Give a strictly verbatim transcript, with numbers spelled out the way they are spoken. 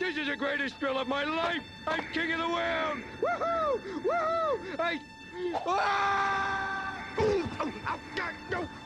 This is the greatest thrill of my life! I'm king of the world! Woohoo! Woohoo! I... Ah! Oh, oh, oh, no, no.